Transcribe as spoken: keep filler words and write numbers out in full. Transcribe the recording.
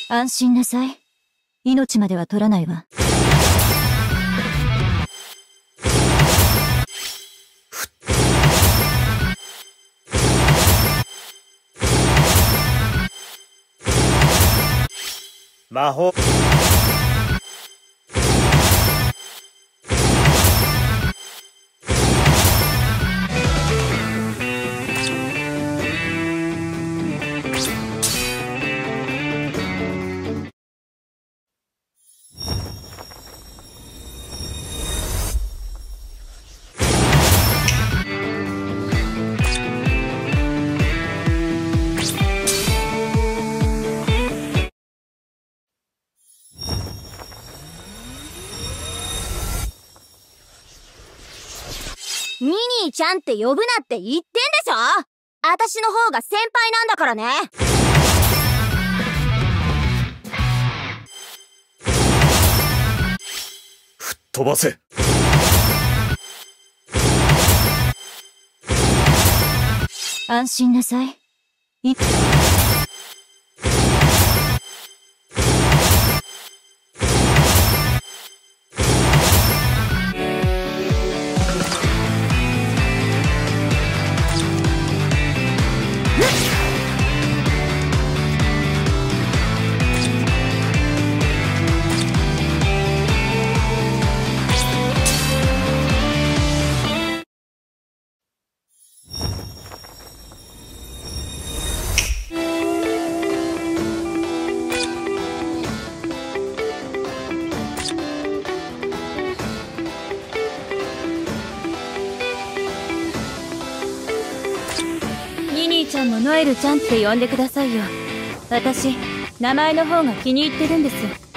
安心なさい。命までは取らないわ。 魔法。 ミニーちゃんって呼ぶなって言ってんでしょ。私の方が先輩なんだからね。 吹っ飛ばせ。 安心なさい。いミニーちゃんもノエルちゃんって呼んでくださいよ。私、名前の方が気に入ってるんです。